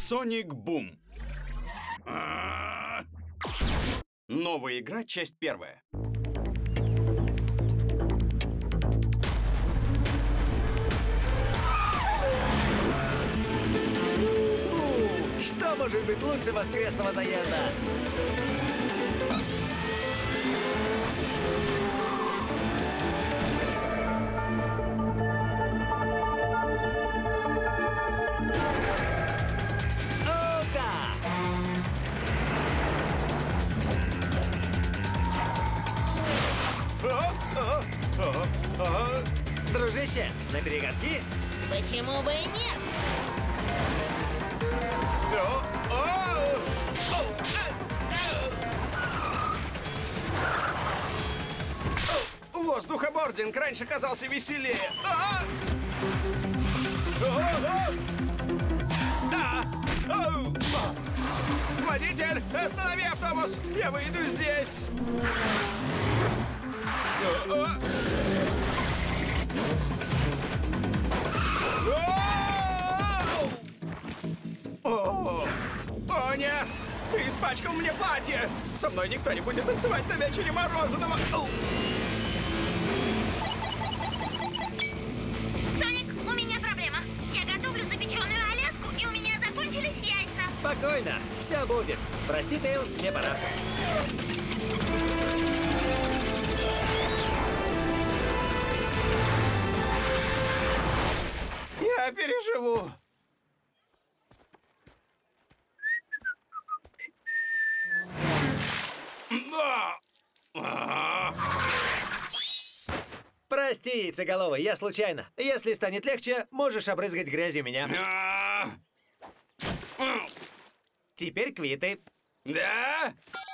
Sonic Boom. Новая игра, часть первая. Что может быть лучше воскресного заезда? Дружище, на перегонки? Почему бы и нет? Воздухобординг раньше казался веселее. Водитель, останови автобус! Я выйду здесь! О, нет! Ты испачкал мне платье! Со мной никто не будет танцевать на вечере мороженого! Соник, у меня проблема. Я готовлю запеченную Аляску, и у меня закончились яйца. Спокойно, все будет. Прости, Тейлз, мне пора. Я переживу. Прости, яйцеголовый, я случайно. Если станет легче, можешь обрызгать грязью меня. Теперь квиты. Да?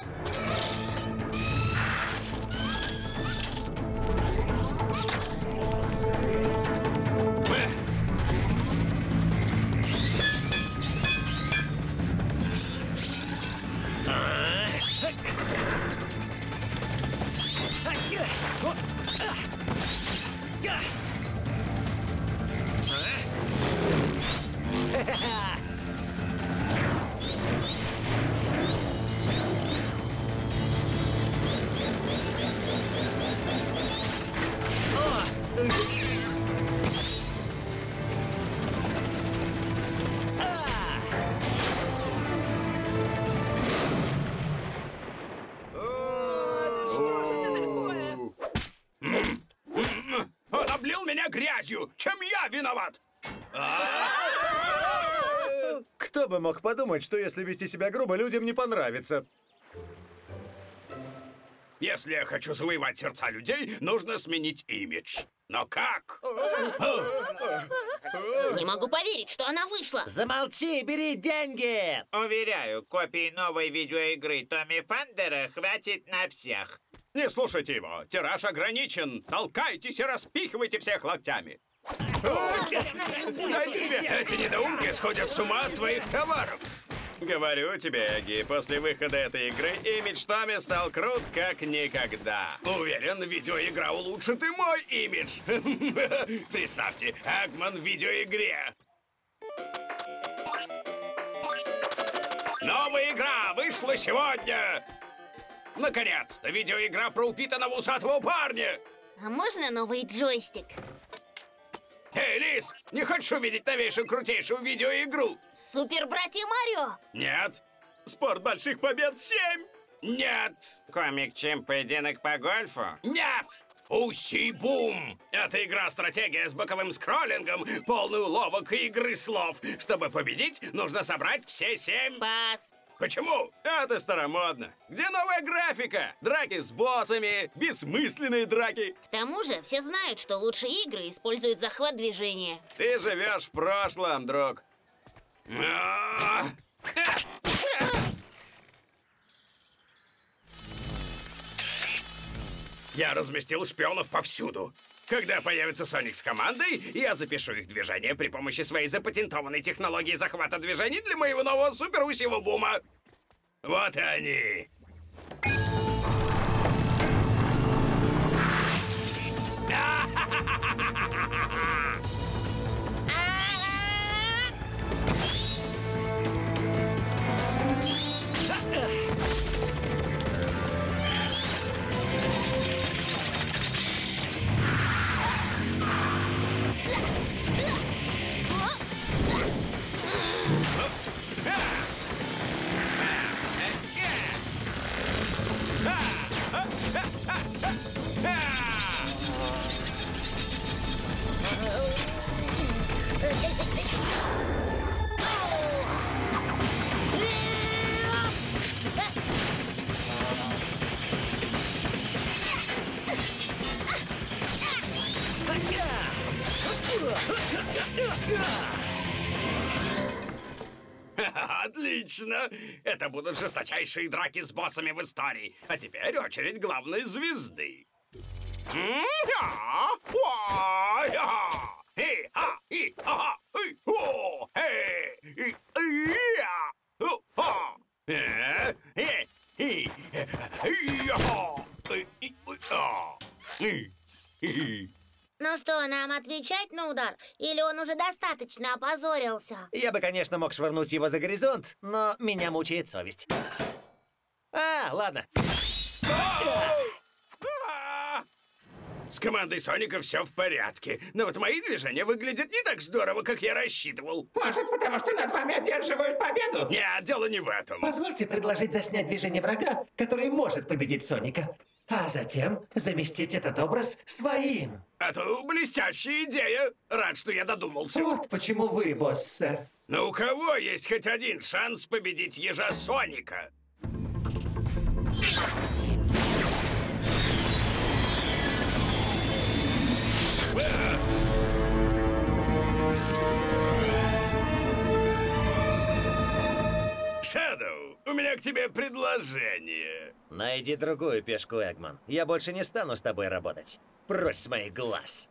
Он облил меня грязью! Чем я виноват? Кто бы мог подумать, что если вести себя грубо, людям не понравится. Если я хочу завоевать сердца людей, нужно сменить имидж. Но как? Не могу поверить, что она вышла. Замолчи, бери деньги! Уверяю, копий новой видеоигры Томми Фандера хватит на всех. Не слушайте его. Тираж ограничен. Толкайтесь и распихивайте всех локтями. Эти недоумки сходят с ума от твоих товаров. Говорю тебе, Эгги, после выхода этой игры имидж Томми стал крут как никогда. Уверен, видеоигра улучшит и мой имидж. Представьте, Эгман в видеоигре. Новая игра вышла сегодня. Наконец-то, видеоигра про упитанного усатого парня. А можно новый джойстик? Эй, Лис, не хочешь увидеть новейшую крутейшую видеоигру? Супер Братья Марио! Нет. Спорт больших побед 7. Нет. Комик-чем поединок по гольфу? Нет. Уси-бум! Это игра-стратегия с боковым скроллингом, полный уловок и игры слов. Чтобы победить, нужно собрать все 7. Пас. Почему? Это старомодно. Где новая графика? Драки с боссами, бессмысленные драки. К тому же все знают, что лучшие игры используют захват движения. Ты живешь в прошлом, друг. Я разместил шпионов повсюду. Когда появится Соник с командой, я запишу их движение при помощи своей запатентованной технологии захвата движений для моего нового супер-усевого бума. Вот и они. Отлично! Это будут жесточайшие драки с боссами в истории. А теперь очередь главной звезды. Ну что, нам отвечать на удар? Или он уже достаточно опозорился? Я бы, конечно, мог швырнуть его за горизонт, но меня мучает совесть. Ладно. С командой Соника все в порядке. Но вот мои движения выглядят не так здорово, как я рассчитывал. Может, потому что над вами одерживают победу? Нет, дело не в этом. Позвольте предложить заснять движение врага, который может победить Соника, а затем заместить этот образ своим. Это блестящая идея. Рад, что я додумался. Вот почему вы, босс, сэр. Но у кого есть хоть один шанс победить ежа Соника? Шэдоу, у меня к тебе предложение. Найди другую пешку, Эгман. Я больше не стану с тобой работать. Прочь с моих глаз.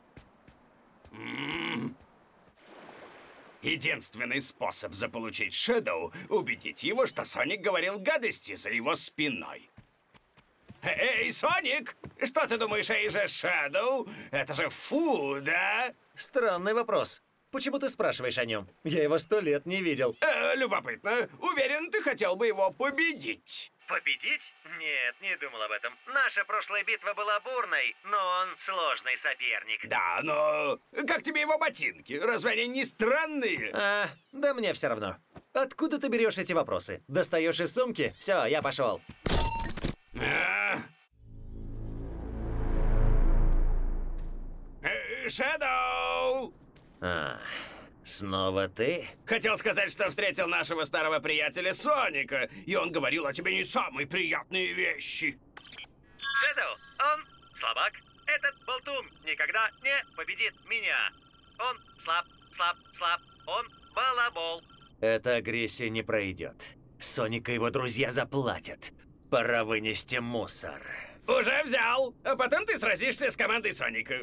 Единственный способ заполучить Шэдоу — убедить его, что Соник говорил гадости за его спиной. Эй, Соник! Что ты думаешь о еже Шэдоу? Это же фу, да? Странный вопрос. Почему ты спрашиваешь о нем? Я его 100 лет не видел. Любопытно. Уверен, ты хотел бы его победить. Победить? Нет, не думал об этом. Наша прошлая битва была бурной, но он сложный соперник. Да, но как тебе его ботинки? Разве они не странные? Да мне все равно. Откуда ты берешь эти вопросы? Достаешь из сумки? Все, я пошел. Шэдоу! Снова ты? Хотел сказать, что встретил нашего старого приятеля Соника, и он говорил о тебе не самые приятные вещи. Шэдоу, он слабак. Этот болтун никогда не победит меня. Он слаб. Он балабол. Эта агрессия не пройдет. Соник и его друзья заплатят. Пора вынести мусор. Уже взял, а потом ты сразишься с командой Соника.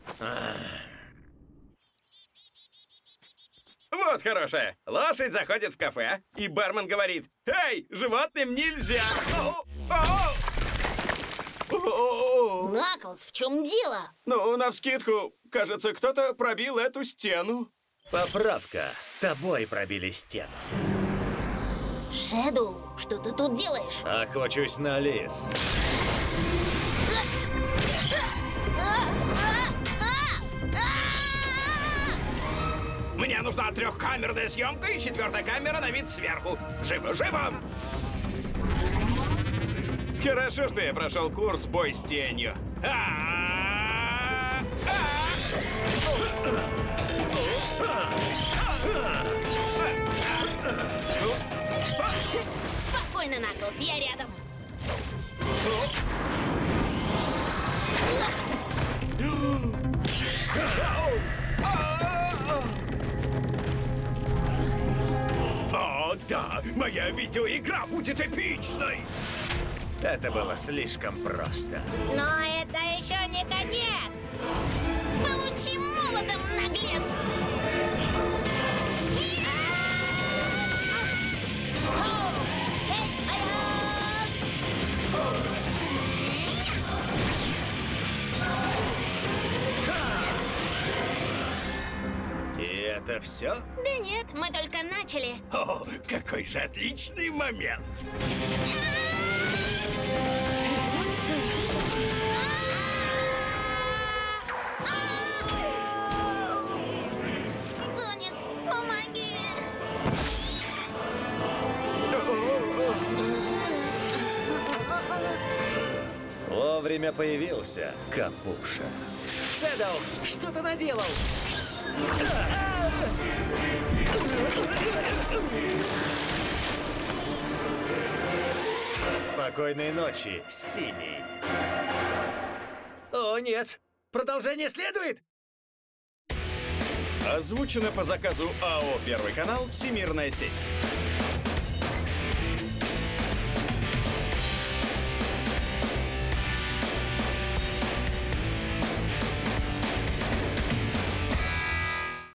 Вот хорошая. Лошадь заходит в кафе, и бармен говорит: «Эй, животным нельзя!» Наклз, в чем дело? Ну, навскидку, кажется, кто-то пробил эту стену. Поправка. Тобой пробили стену. Шэдоу, что ты тут делаешь? Охочусь на лис. Мне нужна 3-камерная съемка и 4-я камера на вид сверху. Живо, живо! Хорошо, что я прошел курс «Бой с тенью». Спокойно, Наклз, я рядом. О, да! Моя видеоигра будет эпичной! Это было слишком просто. Но это еще не конец. Получи молотом, наглец! И это все? Да нет, мы только начали. О, какой же отличный момент! Соник, помоги! Вовремя появился Капуша. Шэдоу, что ты наделал? Спокойной ночи, Синий. О, нет. Продолжение следует? Озвучено по заказу АО «Первый канал. Всемирная сеть».